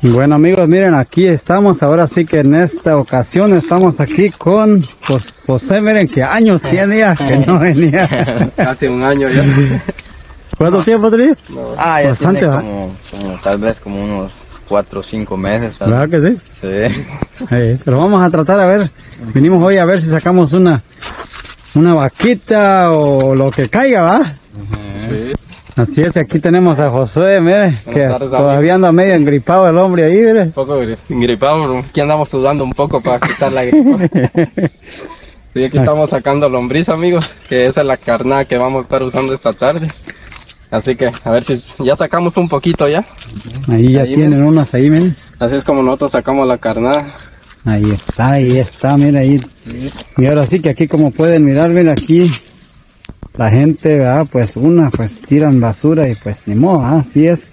Bueno amigos, miren, aquí estamos, ahora sí que en esta ocasión estamos aquí con José, miren que años tiene ya que no venía. Casi un año ya. ¿Cuánto tiempo tenía? No. Ya bastante, tiene ¿va? como tal vez como unos 4 o 5 meses. tal ¿Verdad vez. que sí? Sí. Pero vamos a tratar a ver, vinimos hoy a ver si sacamos una vaquita o lo que caiga, ¿va? Sí. Así es, aquí tenemos a José, mire, que tardes, todavía anda medio engripado el hombre ahí, mire. Un poco gripado, aquí andamos sudando un poco para quitar la gripa. Sí, aquí estamos sacando lombriz, amigos, que esa es la carnada que vamos a estar usando esta tarde. Así que a ver si ya sacamos un poquito ya. Ahí ya Ahí, tienen unas ahí, miren. Así es como nosotros sacamos la carnada. Ahí está, mira ahí. Y ahora sí que aquí como pueden mirar, mira aquí, la gente, ¿verdad? Pues tiran basura y pues ni modo, ¿verdad? Así es.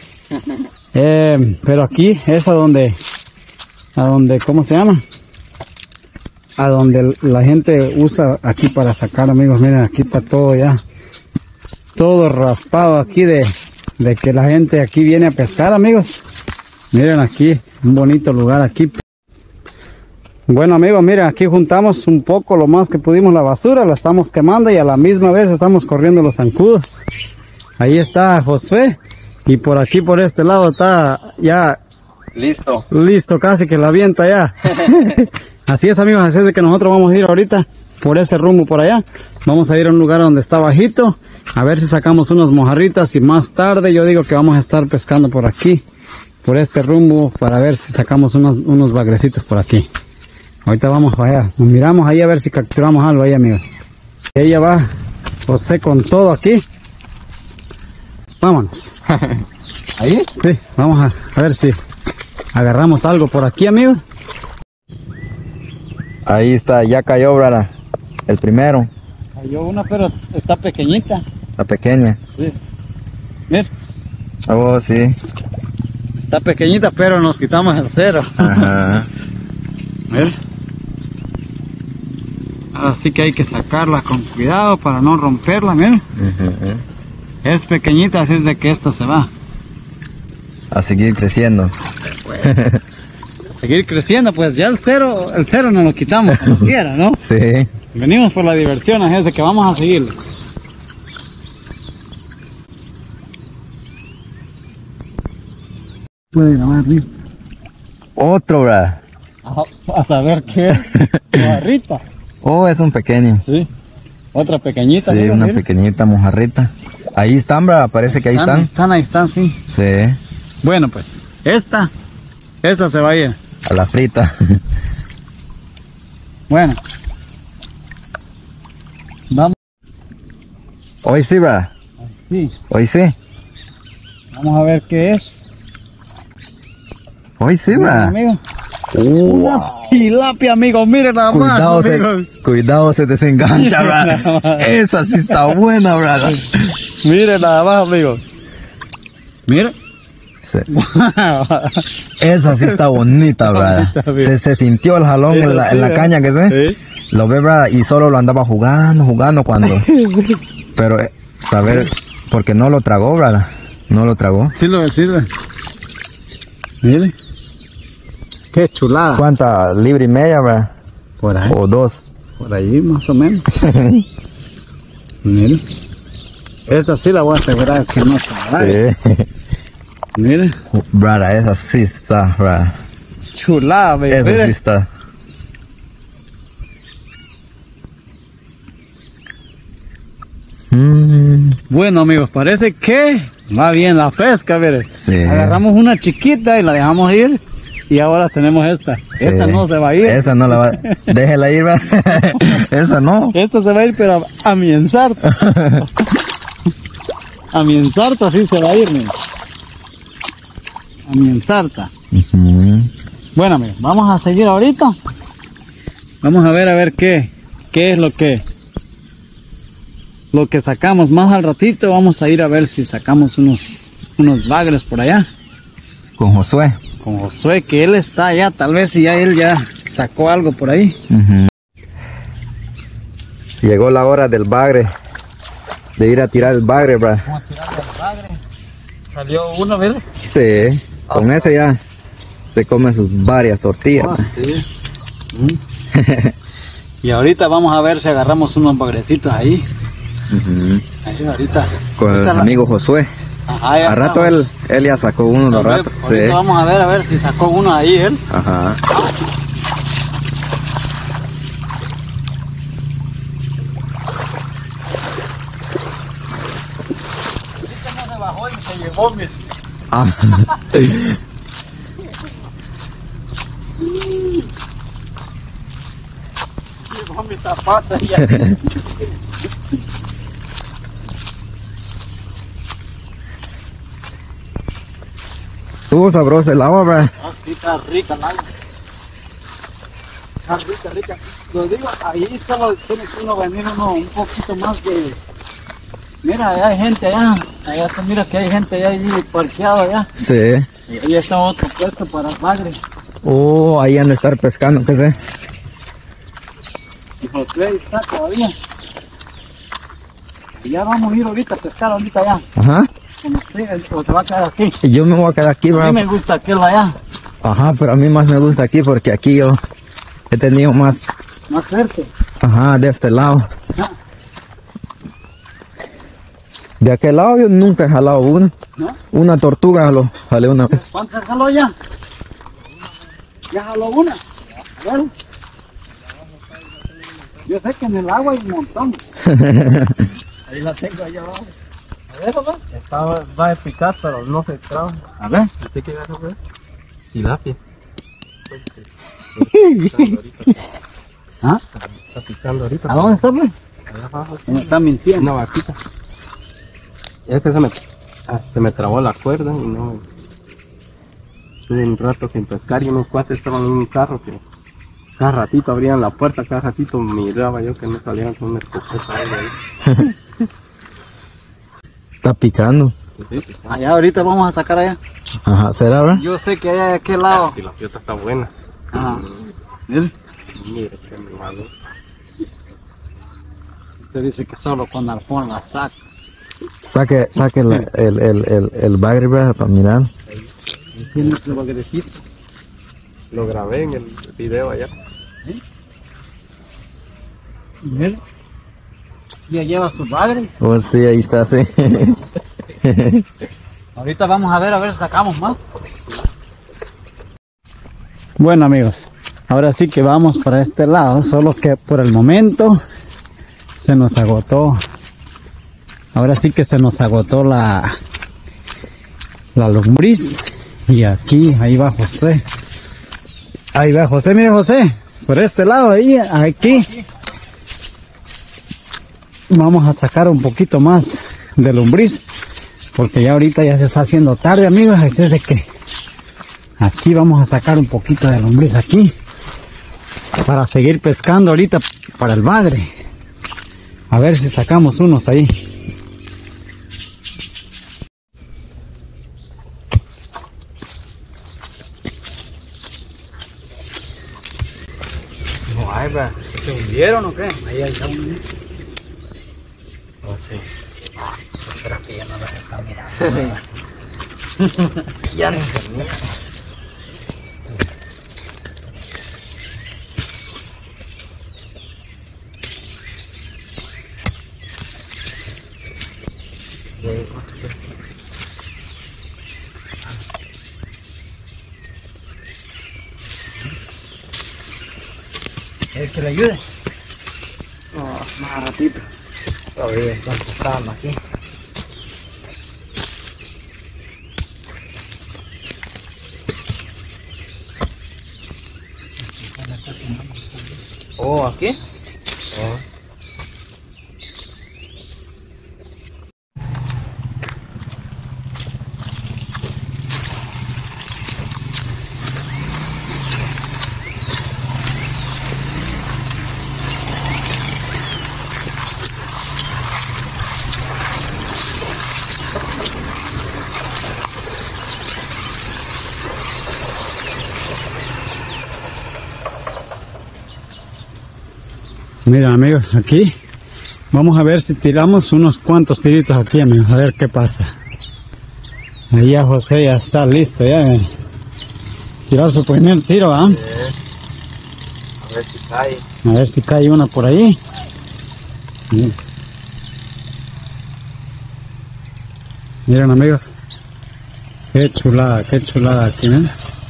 Pero aquí es a donde, ¿cómo se llama? A donde la gente usa aquí para sacar, amigos, miren, aquí está todo ya, todo raspado aquí de que la gente aquí viene a pescar, amigos. Miren aquí, un bonito lugar aquí. Bueno amigos, miren, aquí juntamos un poco lo más que pudimos la basura, la estamos quemando y a la misma vez estamos corriendo los zancudos. Ahí está José y por aquí, por este lado está ya listo casi que la avienta ya. Así es amigos, así es de que nosotros vamos a ir ahorita por ese rumbo por allá. Vamos a ir a un lugar donde está bajito, a ver si sacamos unas mojarritas y más tarde yo digo que vamos a estar pescando por aquí, por este rumbo, para ver si sacamos unos bagrecitos por aquí. Ahorita vamos allá, nos miramos ahí a ver si capturamos algo ahí, amigos. Y ahí ya va José con todo aquí. Vámonos. ¿Ahí? Sí, vamos a ver si agarramos algo por aquí, amigos. Ahí está, ya cayó, brada. El primero. Cayó una, pero está pequeñita. La pequeña. Sí. Mira, Oh, sí. está pequeñita, pero nos quitamos el cero. Ajá. Mira. Así que hay que sacarla con cuidado para no romperla, mira. Ujú. Es pequeñita, así es de que esta se va A seguir creciendo. a seguir creciendo, pues ya el cero nos lo quitamos como quiera, ¿no? Sí. Venimos por la diversión, así es de que vamos a seguirlo. Puede grabar arriba. Otro, brada. A saber qué es. Mojarrita. Oh, es un pequeño. Sí. Otra pequeñita. Sí, mira, una mira. pequeñita mojarrita. Ahí están, brada, parece que ahí están. Ahí están, sí. Sí. Bueno, pues, esta se va a ir. A la frita. Bueno. Vamos. Hoy sí, brada. Sí. Hoy sí. Vamos a ver qué es. Hoy sí, brada. Amigo. Una tilapia, amigo. Miren nada más, amigos. Cuidado, se desengancha, brada. Esa sí está buena, brada. Miren nada más, amigo. Miren. Sí. Esa sí está bonita, brada. Se sintió el jalón en la caña que sé. Sí. Lo ve, brada, y solo lo andaba jugando cuando. Pero saber, porque no lo tragó, brada. No lo tragó. Sí lo sirve. Miren. Qué chulada. ¿Cuánta? ¿Libra y media, brada? Por ahí. O 2. Por ahí más o menos. Miren. Esta sí la voy a asegurar que no está. Sí. Miren. Brada, esa sí está, brada. Chulada, amigo. Esa sí Miren. está. Bueno, amigos, parece que va bien la pesca, miren. Sí. Agarramos una chiquita y la dejamos ir. Y ahora tenemos esta. Sí. Esta no se va a ir. Esa no la va. Déjela ir, brada. Esa no. Esta se va a ir, pero a mi ensarta. A mi ensarta sí se va a ir, miren. A mi ensarta. Ujú. Bueno, amigos, vamos a seguir ahorita. Vamos a ver qué es lo que sacamos. Más al ratito vamos a ir a ver si sacamos unos bagres por allá. Con Josué. Con Josué, que él está allá, tal vez si ya él ya sacó algo por ahí. Ujú. Llegó la hora del bagre. De ir a tirar el bagre, brada. Vamos a tirar el bagre. Salió uno, mire. Sí. Con ese ya. se come sus varias tortillas. Ah, sí. Y ahorita vamos a ver si agarramos unos bagrecitos ahí. Ahí ahorita. Con el amigo Josué. Ajá, ya A rato estamos. él ya sacó uno, los ratos. Ahorita Sí. vamos a ver si sacó uno ahí él. Ajá. No se bajó y se llevó mis... Ah. Llevó mis zapatos y ya. Estuvo sabroso el agua, ¿verdad? Ah, sí, está rica el agua. Está rica, rica. Lo digo, ahí estaba, tiene que uno venir un poquito más de... Mira, allá hay gente allá. Allá se mira que hay gente allá ahí parqueado allá. Sí. Y ahí está otro puesto para el bagre. Oh, ahí han de estar pescando, ¿qué sé? Y José está todavía. Y ya vamos a ir ahorita a pescar ahorita allá. Ajá. O te va a quedar aquí. Y yo me voy a quedar aquí, A mí ¿verdad? me gusta aquel allá. Ajá, pero a mí más me gusta aquí porque aquí yo he tenido más, Más fuerte. ajá, de este lado. ¿No? De aquel lado yo nunca he jalado una. ¿No? Una tortuga jalé una vez. ¿Cuántas jaló ya? ¿Ya jaló una? A ver. Yo sé que en el agua hay un montón. Ahí la tengo allá abajo. A ver, ¿no? Estaba, va a picar, pero no se traba. A ver. ¿Usted qué vas a ver? Tilapia. ¿Ah? Está picando ahorita. ¿A dónde está, pues? Allá abajo. Me está mintiendo. Una vaquita. Es que se me trabó la cuerda y no... Estuve un rato sin pescar y unos cuates estaban en un carro que... Cada ratito abrían la puerta, cada ratito miraba yo que no salían con una escopeta o algo ahí. Está picando. Sí, sí. Allá ahorita vamos a sacar allá. Ajá, ¿será, verdad? Yo sé que allá de aquel lado. Y la fiesta está buena. Ajá. Mire, Mire qué malo. usted dice que solo con arpón la saca. Saque el bagre, ¿verdad? Para mirar. Tiene su bagrecito. Lo grabé en el video allá. Mire. Ya lleva su bagre. Oh, sí, ahí está, sí. Ahorita vamos a ver si sacamos más. Bueno, amigos, ahora sí que vamos para este lado, solo que por el momento se nos agotó. Ahora sí que se nos agotó la lombriz. Y aquí, ahí va José. Ahí va José, mire José, por este lado, ahí, aquí. Vamos a sacar un poquito más de lombriz, porque ya ahorita ya se está haciendo tarde, amigos, así es de que aquí vamos a sacar un poquito de lombriz aquí, para seguir pescando ahorita para el bagre. A ver si sacamos unos ahí. No hay, ¿se hundieron o qué? Ahí está uno. Oh, sí. ¿Será que ya no las está mirando? Ya no. ¿Es que le ayude? Más ratito. Todavía están pasando aquí. Oh, ¿aquí? Oh. Mira, amigos, aquí vamos a ver si tiramos unos cuantos tiritos aquí, amigos, a ver qué pasa. Ahí ya José ya está listo, ya tirar su primer tiro, ¿ah? A ver si cae. A ver si cae una por ahí. Miren amigos, qué chulada aquí, ¿ven?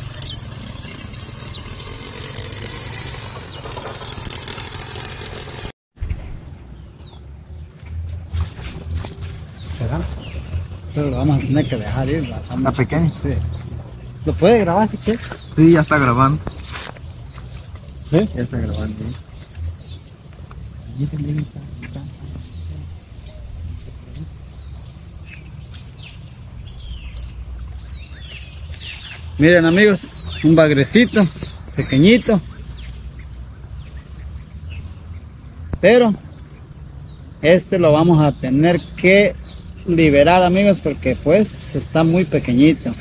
¿Será? Pero lo vamos a tener que dejar ir. ¿Está pequeño? Sí. ¿Lo puede grabar si quieres? Sí, ya está grabando. ¿Sí? Ya está grabando. Miren amigos, un bagrecito pequeñito, pero este lo vamos a tener que liberar amigos porque pues está muy pequeñito.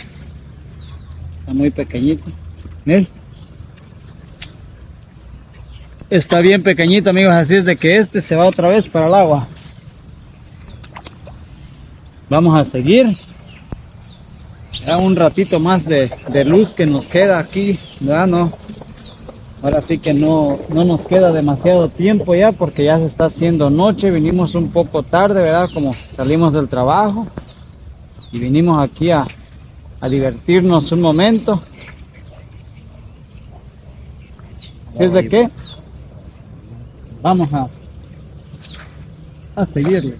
Miren, está bien pequeñito amigos, así es de que este se va otra vez para el agua. Vamos a seguir. Ya un ratito más de luz que nos queda aquí, ¿verdad? No, ahora sí que no nos queda demasiado tiempo ya porque ya se está haciendo noche. Vinimos un poco tarde, ¿verdad? Como salimos del trabajo y vinimos aquí a divertirnos un momento. Así es de que vamos a seguirle.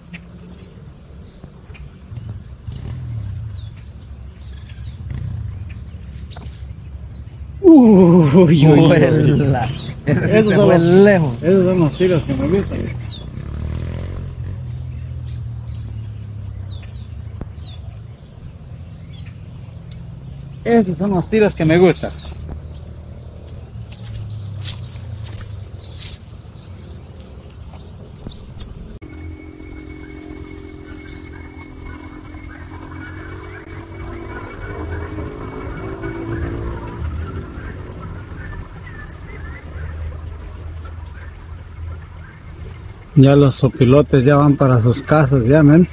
Vuela. Esos son lejos. Esos son los tiros que me gustan. Esos son los tiros que me gustan. Ya los sopilotes ya van para sus casas, ya, men.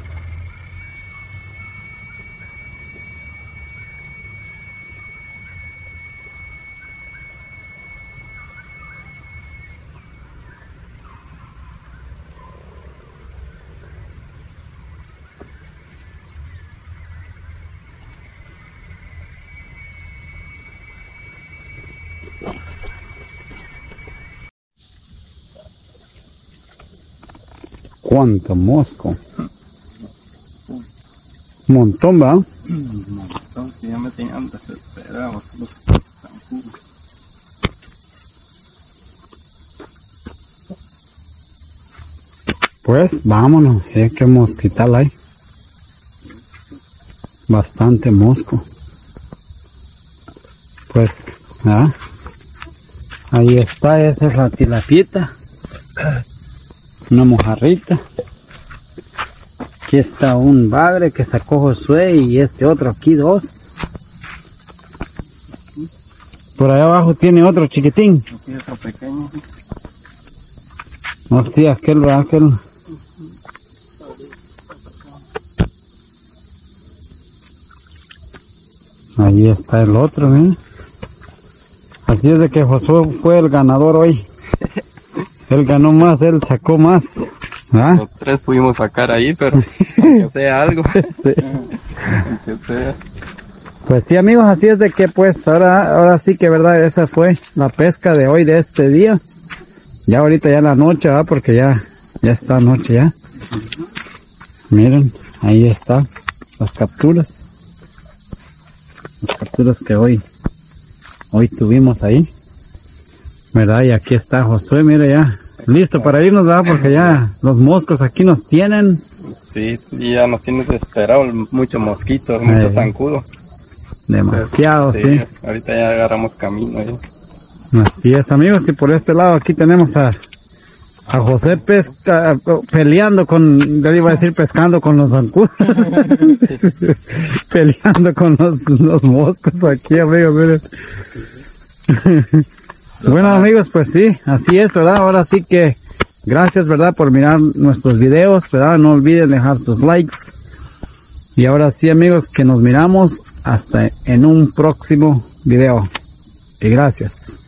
Cuánto mosco. Un montón, ¿va? Entonces ya me tenían desesperados los zancudos. Pues vámonos, hay que mosquital hay. Bastante mosco. Pues, ¿ah? Ahí está, esa es la tilapita. Una mojarrita. Aquí está un bagre que sacó Josué y este otro aquí dos. Por allá abajo tiene otro chiquitín. Aquí otro pequeño. No, sí, aquel. Ahí está el otro, ¿eh? Así es de que Josué fue el ganador hoy. Él ganó más, él sacó más. ¿Ah? Los tres pudimos sacar ahí, pero que sea algo. Sí. Que sea. Pues sí amigos, así es de que pues ahora sí que verdad, esa fue la pesca de hoy, de este día. Ya ahorita ya la noche, ¿verdad? Porque ya está noche ya. Miren, ahí está las capturas. Las capturas que hoy tuvimos ahí. ¿Verdad? Y aquí está Josué, mire ya. Listo para irnos, ¿verdad? Porque ya los moscos aquí nos tienen. Sí, y ya nos tienen desesperado, muchos mosquitos, mucho zancudo. Demasiado, sí. Ahorita ya agarramos camino. Así es amigos, y por este lado aquí tenemos a José peleando con, yo iba a decir pescando con los zancudos. Peleando con los moscos aquí amigos, miren. Bueno amigos, pues sí, así es, ¿verdad? Ahora sí que gracias, ¿verdad? Por mirar nuestros videos, ¿verdad? No olviden dejar sus likes. Y ahora sí amigos, que nos miramos hasta en un próximo video. Y gracias.